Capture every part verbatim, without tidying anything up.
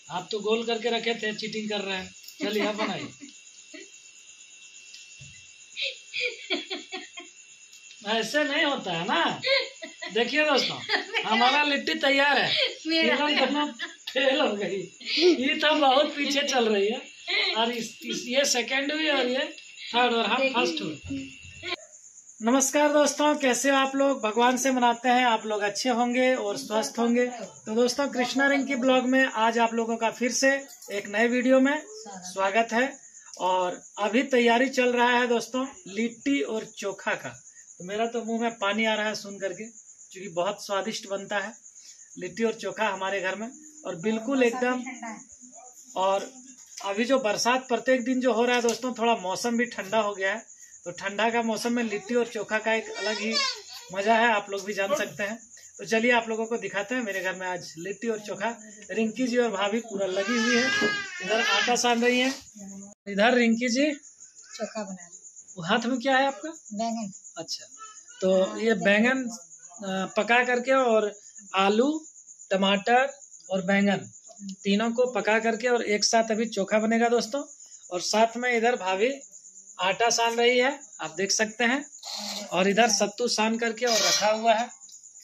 आप तो गोल करके रखे थे, चीटिंग कर रहे हैं। चलिए आप बनाइए। ऐसे नहीं होता है ना। देखिए दोस्तों, हमारा लिट्टी तैयार है। दोनों फेल हो गई। ये तो बहुत पीछे चल रही है, और इस, इस ये सेकंड हुई और ये थर्ड, और हम फर्स्ट हुए। नमस्कार दोस्तों, कैसे हो आप लोग? भगवान से मनाते हैं आप लोग अच्छे होंगे और स्वस्थ होंगे। तो दोस्तों, कृष्णा रिंकी ब्लॉग में आज आप लोगों का फिर से एक नए वीडियो में स्वागत है। और अभी तैयारी चल रहा है दोस्तों लिट्टी और चोखा का। तो मेरा तो मुंह में पानी आ रहा है सुन करके, क्योंकि बहुत स्वादिष्ट बनता है लिट्टी और चोखा हमारे घर में, और बिल्कुल एकदम। और अभी जो बरसात प्रत्येक दिन जो हो रहा है दोस्तों, थोड़ा मौसम भी ठंडा हो गया है। तो ठंडा का मौसम में लिट्टी और चोखा का एक अलग ही मजा है, आप लोग भी जान सकते हैं। तो चलिए आप लोगों को दिखाते हैं मेरे घर में आज लिट्टी और चोखा। रिंकी जी और भाभी पूरा लगी हुई है, इधर आटा सान रही है, इधर रिंकी जी चोखा बना रहे। हाथ में क्या है आपका? बैंगन। अच्छा, तो ये बैंगन पका करके, और आलू, टमाटर और बैंगन तीनों को पका करके और एक साथ अभी चोखा बनेगा दोस्तों। और साथ में इधर भाभी आटा सान रही है, आप देख सकते हैं, और इधर सत्तू सान करके और रखा हुआ है।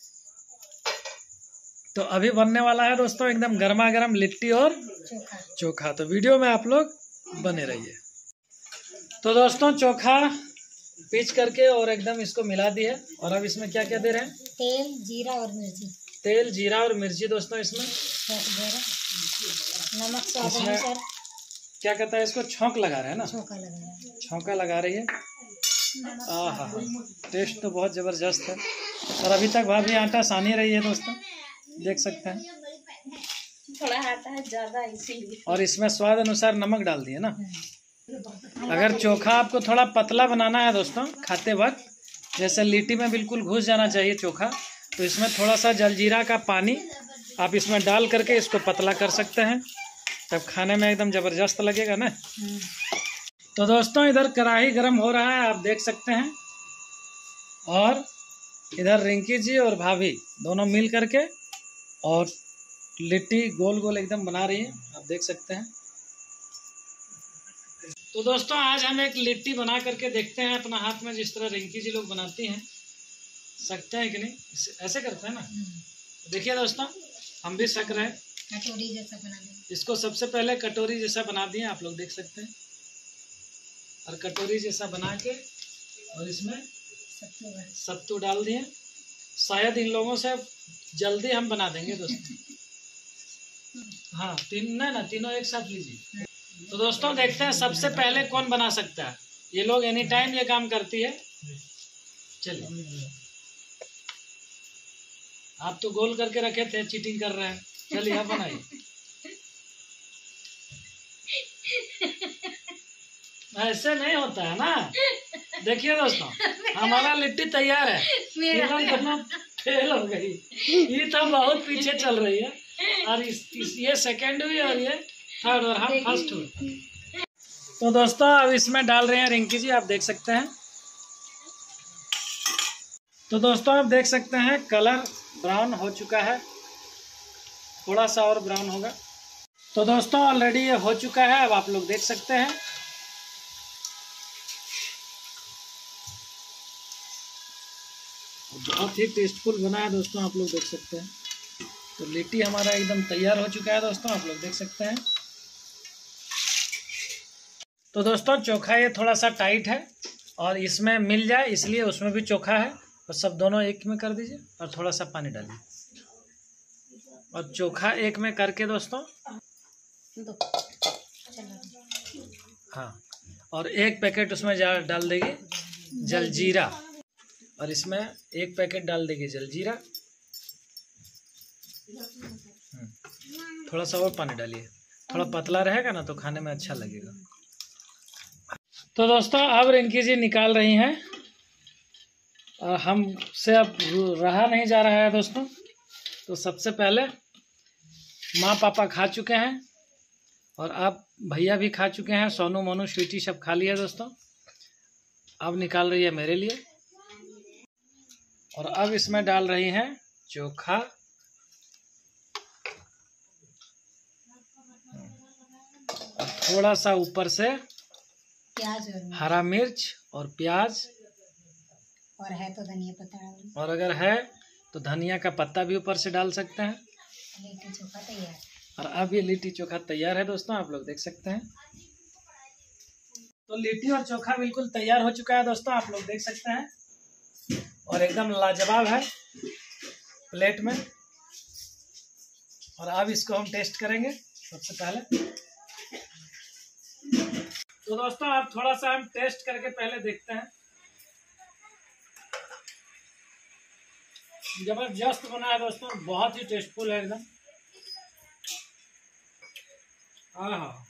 तो अभी बनने वाला है दोस्तों एकदम गर्मा गर्म लिट्टी और चोखा। चोखा। तो वीडियो में आप लोग बने रहिए। तो दोस्तों, चोखा पीस करके और एकदम इसको मिला दिए, और अब इसमें क्या क्या दे रहे हैं? तेल, जीरा और मिर्ची। तेल, जीरा और मिर्ची दोस्तों इसमें। नमक स्वाद अनुसार। क्या कहता है इसको? छौंक लगा रहे हैं ना? छौंका लगा रहे हैं। छौंका लगा रही है। आहा, टेस्ट तो बहुत जबरदस्त है। और अभी तक भाभी आटा सान ही रही है दोस्तों, देख सकते हैं। थोड़ा आटा है ज्यादा इसीलिए। और इसमें स्वाद अनुसार नमक डाल दिए ना। अगर चोखा आपको थोड़ा पतला बनाना है दोस्तों खाते वक्त, जैसे लिट्टी में बिल्कुल घुस जाना चाहिए चोखा, तो इसमें थोड़ा सा जलजीरा का पानी आप इसमें डाल करके इसको पतला कर सकते हैं, तब खाने में एकदम जबरदस्त लगेगा ना। तो दोस्तों, इधर कढ़ाई गरम हो रहा है, आप देख सकते हैं, और इधर रिंकी जी और भाभी दोनों मिल करके और लिट्टी गोल गोल एकदम बना रही है, आप देख सकते हैं। तो दोस्तों, आज हम एक लिट्टी बना करके देखते हैं अपना हाथ में, जिस तरह रिंकी जी लोग बनाती हैं। सकते हैं कि नहीं? ऐसे करते हैं ना। देखिए दोस्तों, हम भी सक रहे हैं। कटोरी जैसा बना दें। इसको सबसे पहले कटोरी जैसा बना दिए, आप लोग देख सकते हैं। और कटोरी जैसा बना के और इसमें सत्तू सत्तू डाल दिए। शायद इन लोगों से जल्दी हम बना देंगे दोस्तों। हाँ, तीन ना ना तीनों एक साथ लीजिए। तो दोस्तों, देखते हैं सबसे पहले कौन बना सकता है। ये लोग एनी टाइम ये काम करती है। चलिए, आप तो गोल करके रखे थे, चीटिंग कर रहे हैं। चलिए आप बनाइए। ऐसे नहीं होता है ना। देखिए दोस्तों, हमारा लिट्टी तैयार है। दोनों फेल हो गई। ये तो बहुत पीछे चल रही है, और इस, इस ये सेकंड हुई और ये थर्ड, और हम फर्स्ट हुए। तो दोस्तों, अब इसमें डाल रहे हैं रिंकी जी, आप देख सकते हैं। तो दोस्तों, आप देख सकते हैं कलर ब्राउन हो चुका है, थोड़ा सा और ब्राउन होगा। तो दोस्तों, ऑलरेडी ये हो चुका है, अब आप लोग देख सकते हैं। बहुत ही टेस्टफुल बना है दोस्तों, आप लोग देख सकते हैं। तो लिट्टी हमारा एकदम तैयार हो चुका है दोस्तों, आप लोग देख सकते हैं। तो दोस्तों, चोखा ये थोड़ा सा टाइट है, और इसमें मिल जाए इसलिए उसमें भी चोखा है, और सब दोनों एक में कर दीजिए, और थोड़ा सा पानी डालिए, और चोखा एक में करके दोस्तों। हाँ, और एक पैकेट उसमें डाल देगी जलजीरा, और इसमें एक पैकेट डाल देगी जलजीरा। थोड़ा सा और पानी डालिए, थोड़ा पतला रहेगा ना तो खाने में अच्छा लगेगा। तो दोस्तों, अब रिंकी जी निकाल रही हैं, और हमसे अब रहा नहीं जा रहा है दोस्तों। तो सबसे पहले माँ पापा खा चुके हैं, और अब भैया भी खा चुके हैं, सोनू मोनू स्वीटी सब खा लिया दोस्तों। अब निकाल रही है मेरे लिए, और अब इसमें डाल रही हैं चोखा। और थोड़ा सा ऊपर से प्याज और हरा मिर्च और प्याज, और है तो धनिया पत्ता, और अगर है तो धनिया का पत्ता भी ऊपर से डाल सकते हैं। लिट्टी चोखा तैयार। और अब ये लिट्टी चोखा तैयार है दोस्तों, आप लोग देख सकते हैं। तो लिट्टी और चोखा बिल्कुल तैयार हो चुका है दोस्तों, आप लोग देख सकते हैं, और एकदम लाजवाब है प्लेट में। और अब इसको हम टेस्ट करेंगे सबसे पहले। तो दोस्तों अब थोड़ा सा हम टेस्ट करके पहले देखते हैं। जबरदस्त बना है दोस्तों, बहुत ही टेस्टफुल है एकदम। हाँ,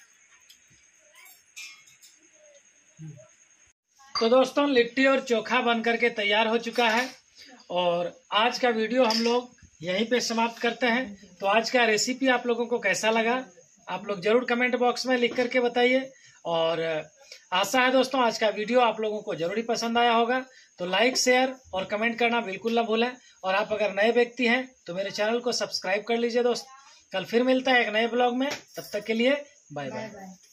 तो दोस्तों लिट्टी और चोखा बन करके तैयार हो चुका है, और आज का वीडियो हम लोग यहीं पे समाप्त करते हैं। तो आज का रेसिपी आप लोगों को कैसा लगा आप लोग जरूर कमेंट बॉक्स में लिख करके बताइए, और आशा है दोस्तों आज का वीडियो आप लोगों को जरूर ही पसंद आया होगा। तो लाइक, शेयर और कमेंट करना बिल्कुल ना भूलें, और आप अगर नए व्यक्ति हैं तो मेरे चैनल को सब्सक्राइब कर लीजिए दोस्त। कल फिर मिलता है एक नए ब्लॉग में, तब तक के लिए बाय बाय।